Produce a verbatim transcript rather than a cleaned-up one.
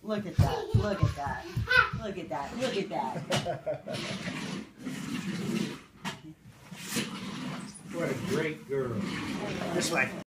Look at that. Look at that. Look at that. Look at that. What a great girl. This way.